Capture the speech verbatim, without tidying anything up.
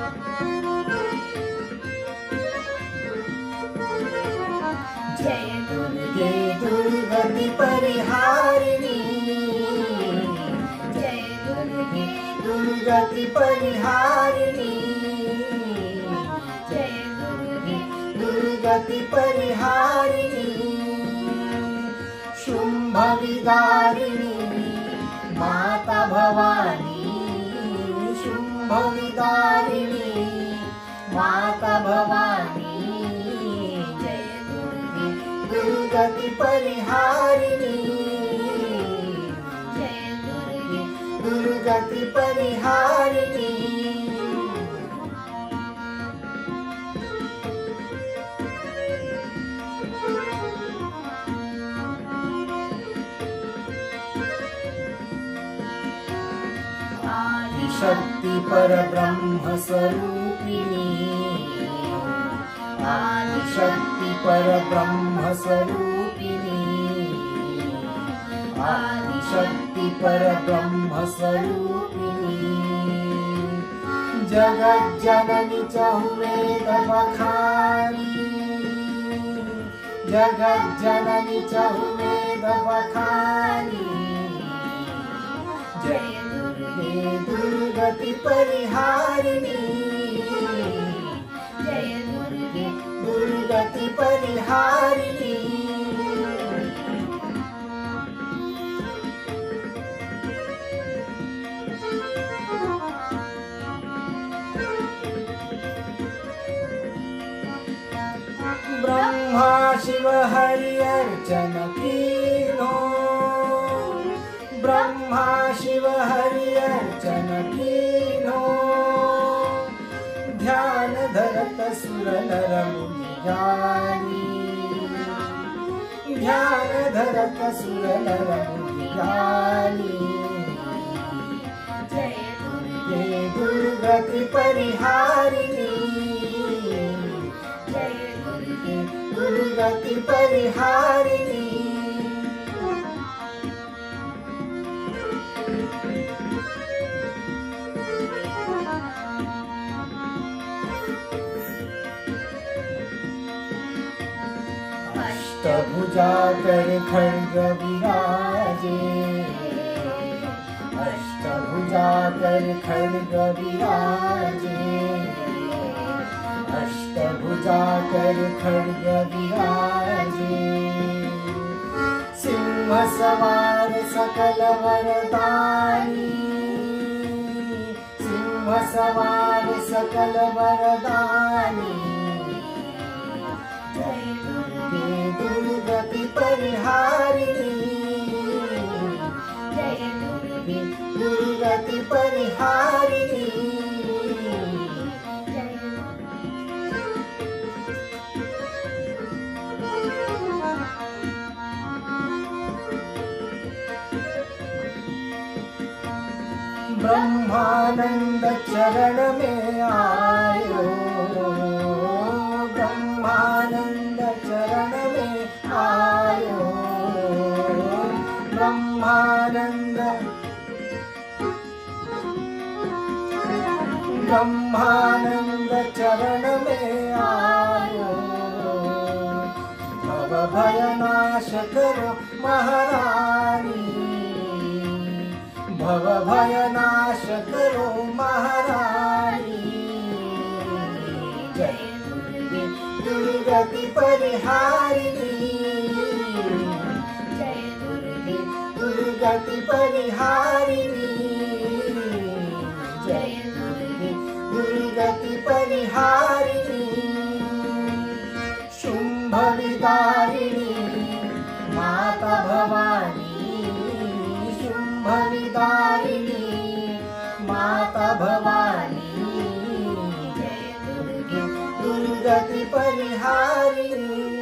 जय दुर्गे दुर्गति परिहारिणी, जय दुर्गे दुर्गति परिहारिणी, जय दुर्गे दुर्गति परिहारिणी। शुंभ विदारिणी माता भवानी, शुंभ विदारिणी माता भवानी, जय दुर्गे दुर्गति परिहारिणी, जय दुर्गे दुर्गति परिहारिणी। आदिशक्ति परब्रह्म स्वरूपिणी, आदिशक्ति परब्रह्म स्वरूपिणी, आदिशक्ति परब्रह्म स्वरूपिणी। जगज्जननी चहुवेद बखानी, जगज्जननी चहुवेद बखानी, जय दुर्गे दुर्गति परिहारिणी, जय दुर्गे दुर्गति परिहारिणी। ब्रह्मा शिव हरि अर्चन कीनो, ब्रह्मा शिव हरि अर्चन कीनो, ध्यान धरत सुर नर मुनि ज्ञानी, ध्यान धरत सुर नर मुनि ज्ञानी। जय दुर्गे दुर्गति परिहारिणी, जय दुर्गे दुर्गति परिहारिणी। अष्टभुजा कर खड्ग विराजे, अष्टभुजा कर खड्ग विराजे, अष्टभुजा कर खड्ग विराजे। सिंह सवार सकल वरदानी, सिंह सवार सकल वरदानी, जय दुर्गे दुर्गति परिहारिणी, जय दुर्गे दुर्गति परिहारिणी। ब्रह्मानंद चरण में आयो, ब्रह्मानंद चरण में आयो, ब्रह्मानंद ब्रह्मानंद चरण में आयो। भव भय नाश करो महारानी, भव भय नाश करो महारानी, जय दुर्गे दुर्गति परिहारिणी, जय दुर्गे दुर्गति परिहारिणी, जय दुर्गे दुर्गति परिहारिणी। शुंभ विदारिणी माता भवानी, शुंभ विदारिणी माता भवानी, जय दुर्गे दुर्गति परिहारिणी।